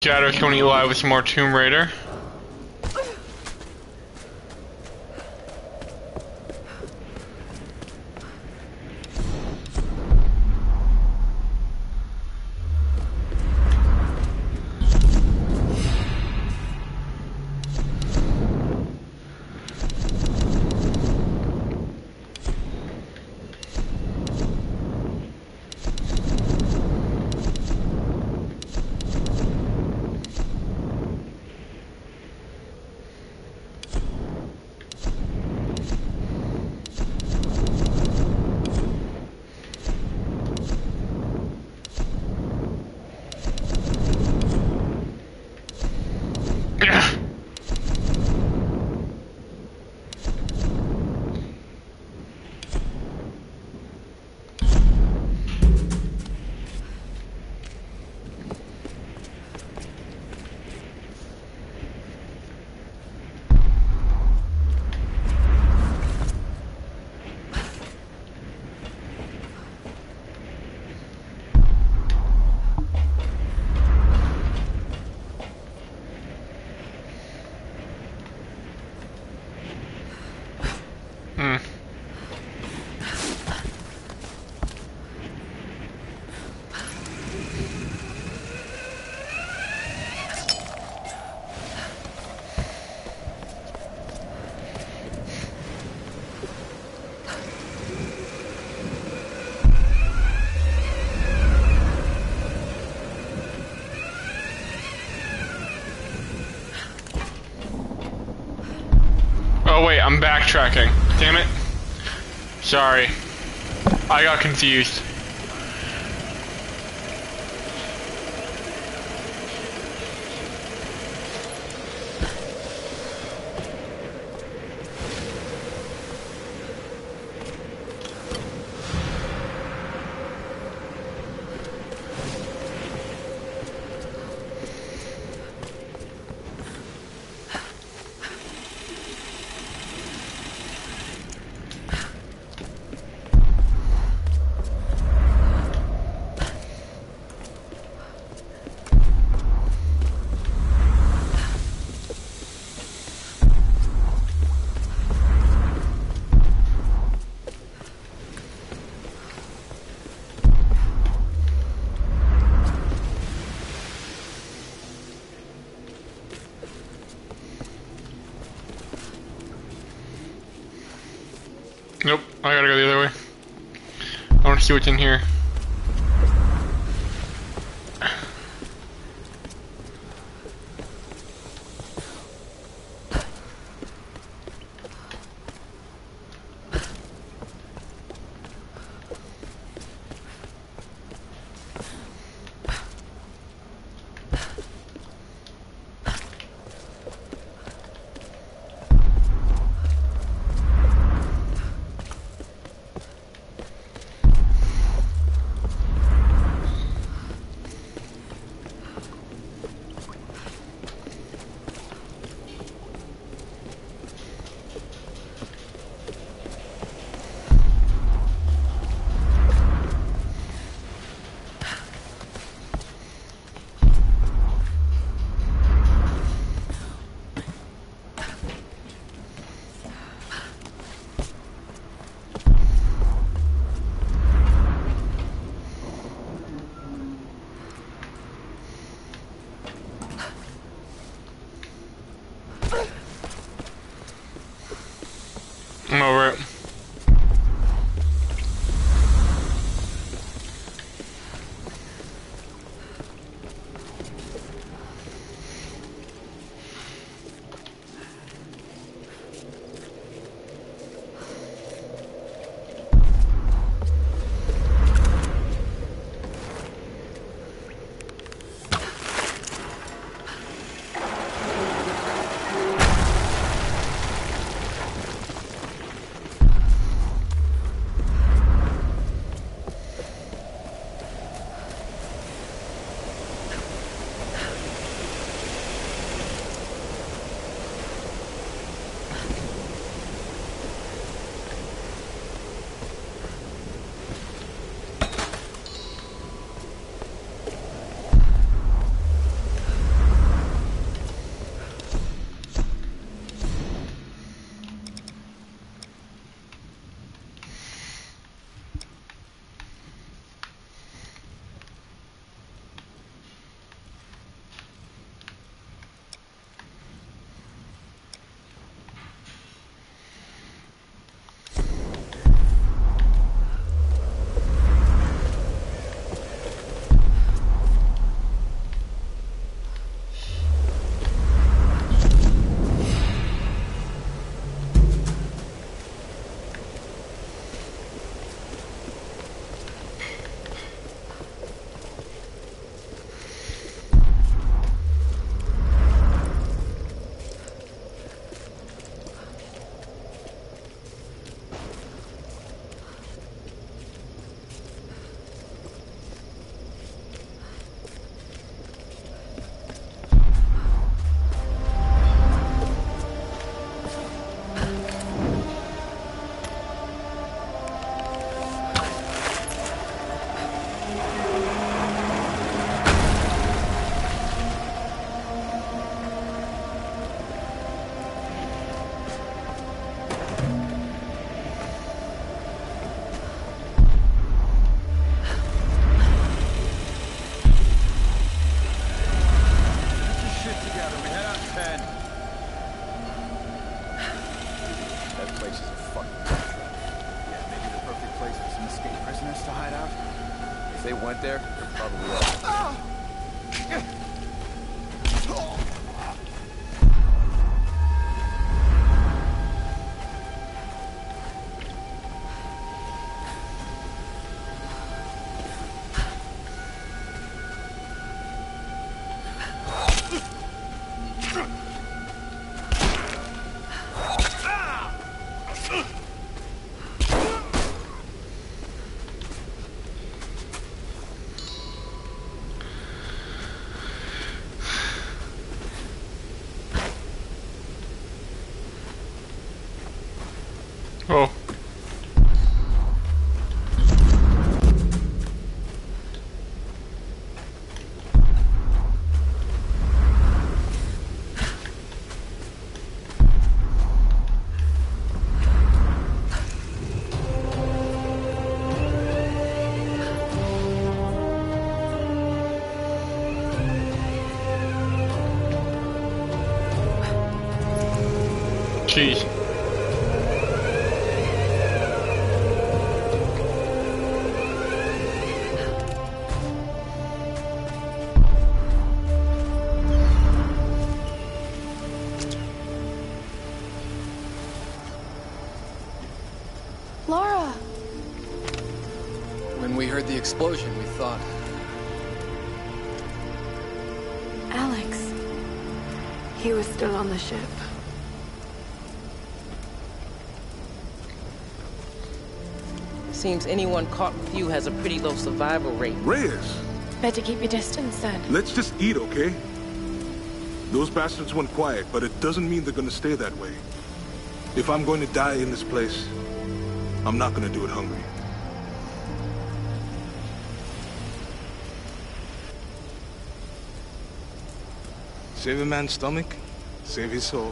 Shadows don't eat live with some more Tomb Raider. Oh wait, I'm backtracking. Damn it. Sorry. I got confused. Nope, I gotta go the other way. I wanna see what's in here. went there, they're probably all. Oh. Jeez. Laura! When we heard the explosion, we thought... Alex. He was still on the ship. Seems anyone caught with you has a pretty low survival rate. Reyes, Better keep your distance then. let's just eat, okay? Those bastards went quiet, but it doesn't mean they're gonna stay that way. If I'm going to die in this place, I'm not gonna do it hungry. Save a man's stomach, save his soul.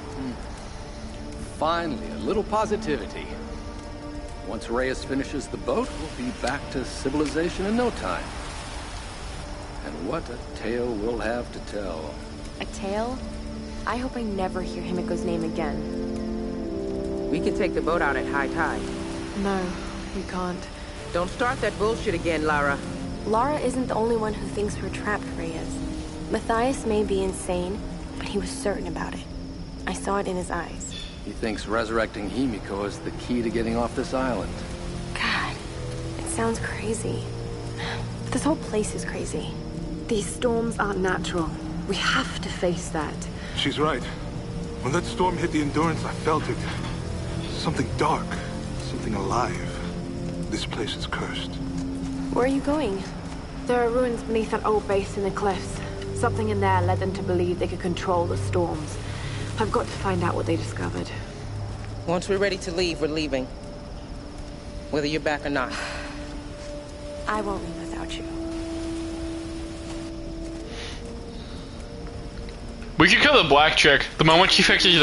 Finally, a little positivity. Once Reyes finishes the boat, we'll be back to civilization in no time. And what a tale we'll have to tell. A tale? I hope I never hear Himiko's name again. We can take the boat out at high tide. No, we can't. Don't start that bullshit again, Lara. Lara isn't the only one who thinks we're trapped, Reyes. Matthias may be insane, but he was certain about it. I saw it in his eyes. He thinks resurrecting Himiko is the key to getting off this island. God, it sounds crazy. This whole place is crazy. These storms aren't natural. We have to face that. She's right. When that storm hit the Endurance, I felt it. Something dark, something alive. This place is cursed. Where are you going? There are ruins beneath that old base in the cliffs. Something in there led them to believe they could control the storms. I've got to find out what they discovered. Once we're ready to leave, we're leaving. Whether you're back or not. I won't leave without you. We could kill the black chick. The moment she fixes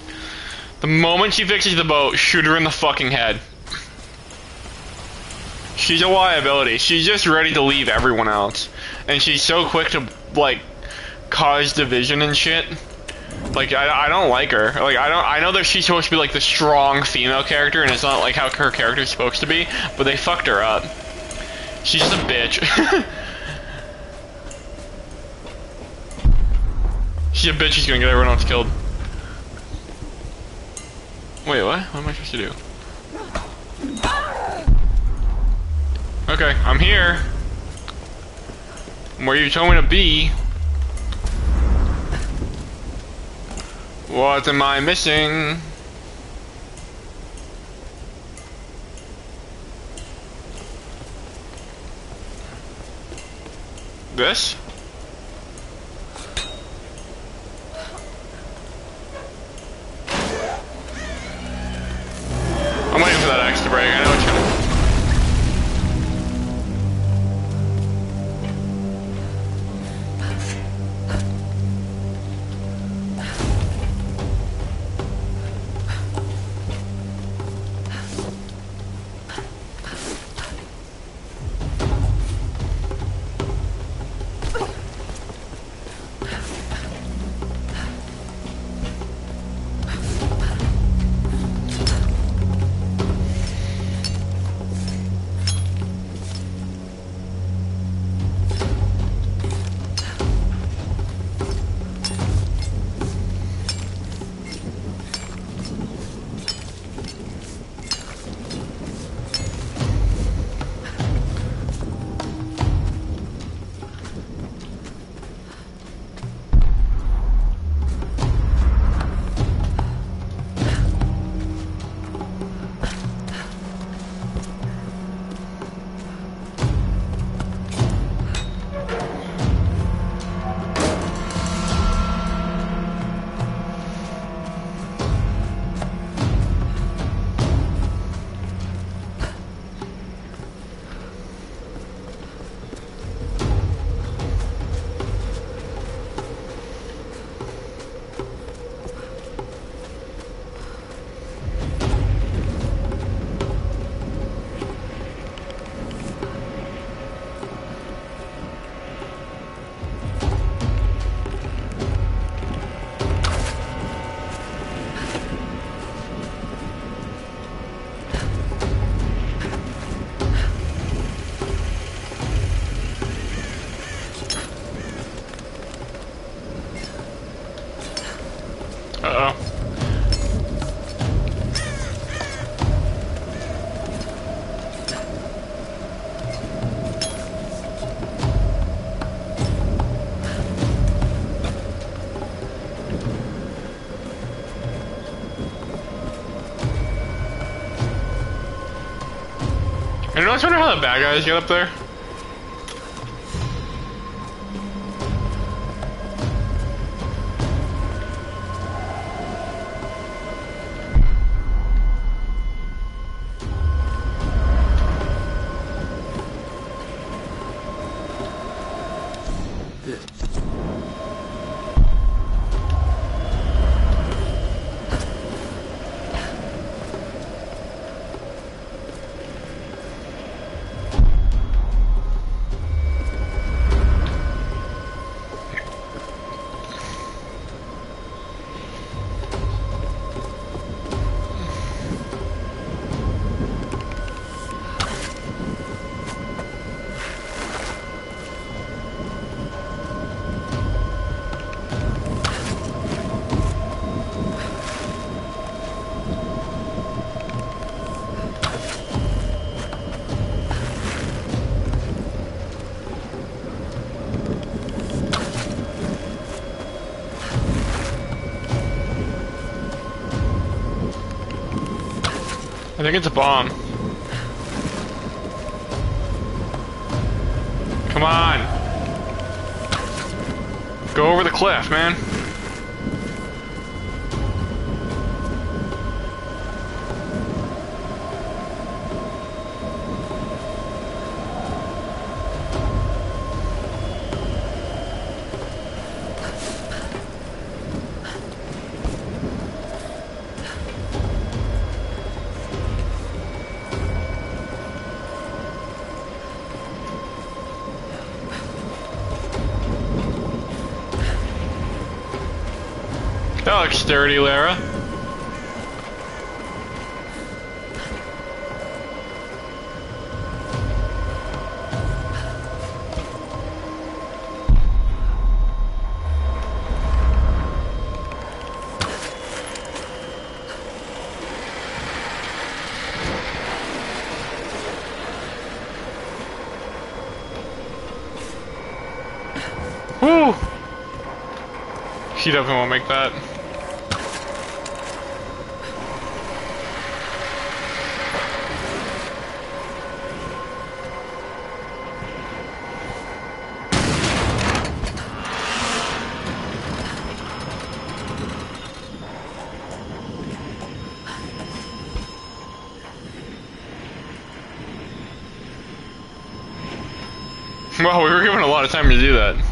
the boat, shoot her in the fucking head. She's a liability. She's just ready to leave everyone else. And she's so quick to, like, cause division and shit. Like, I don't like her. Like, I know that she's supposed to be, like, the strong female character, and it's not, like, how her character's supposed to be, but they fucked her up. She's just a bitch. She's a bitch who's gonna get everyone else killed. Wait, what? What am I supposed to do? Okay, I'm here. I'm where you told me to be. What am I missing? This? I'm waiting for that axe to break. I know it's gonna. Uh-oh. I always wonder how the bad guys get up there. I think it's a bomb. Come on. Go over the cliff, man. That looks sturdy, Lara. Woo! She definitely won't make that. Well, we were given a lot of time to do that.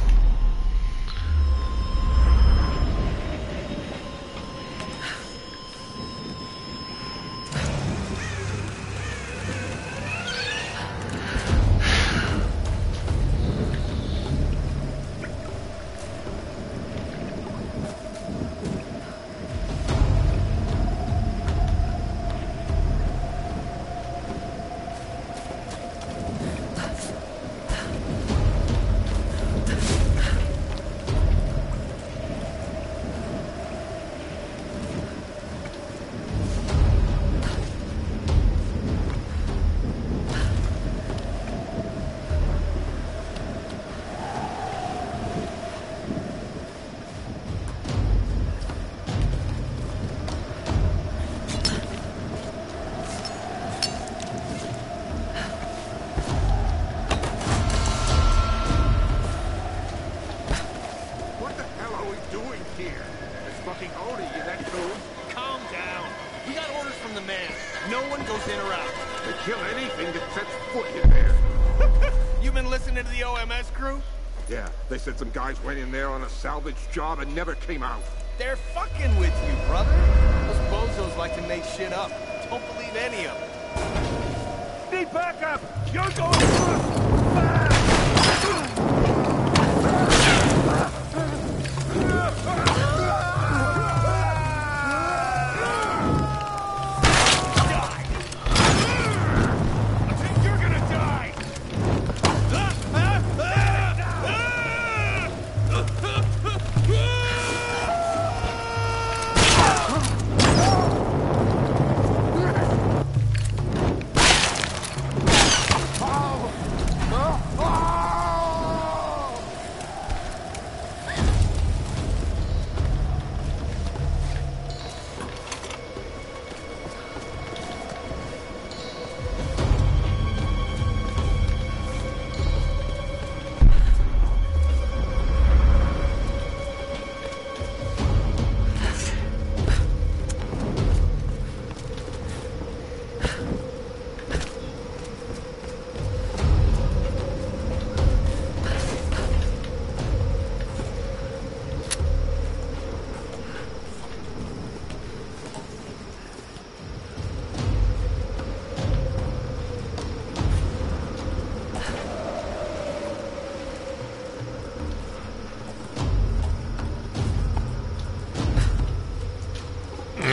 Some guys went in there on a salvage job and never came out. They're fucking with you, brother. Those bozos like to make shit up. Don't believe any of them. Need backup! You're going first!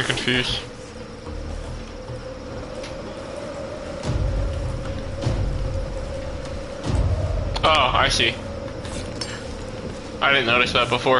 confused. Oh, I see. I didn't notice that before.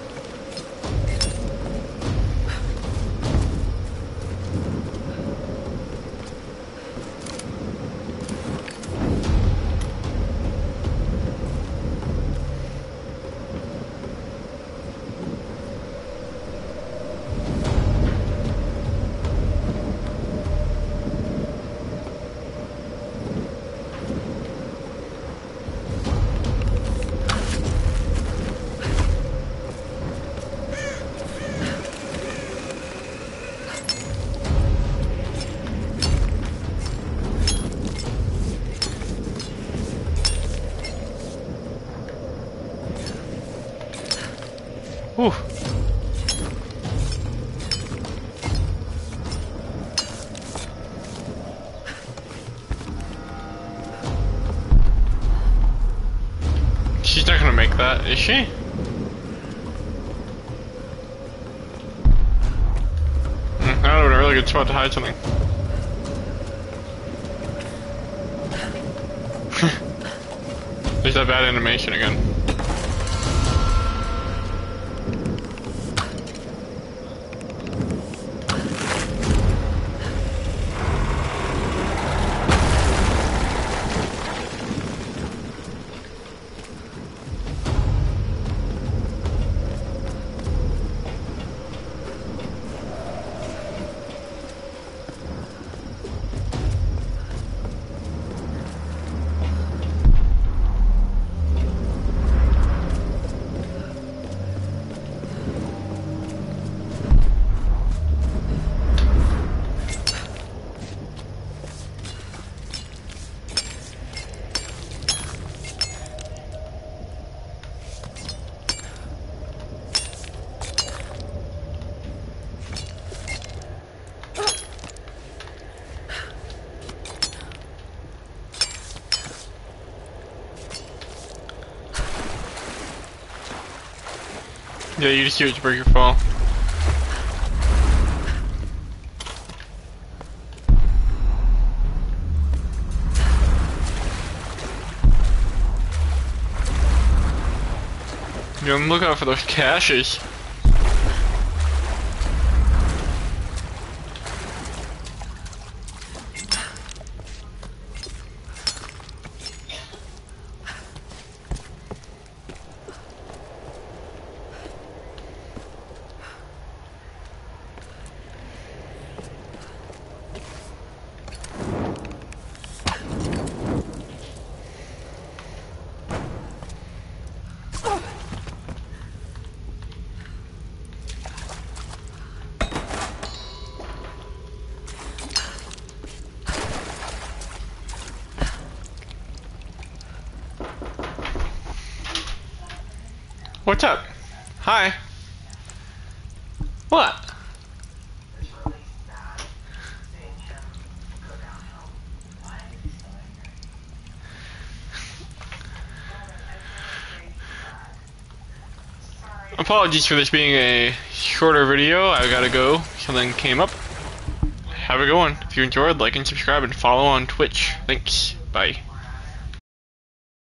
Whew. She's not gonna make that, is she? That would have been a really good spot to hide something. There's that bad animation again. Yeah, you just do it to break your fall. Yeah, look out for those caches. What's up? Hi. What? Apologies for this being a shorter video. I gotta go. Something came up. Have a good one. If you enjoyed, like and subscribe and follow on Twitch. Thanks. Bye.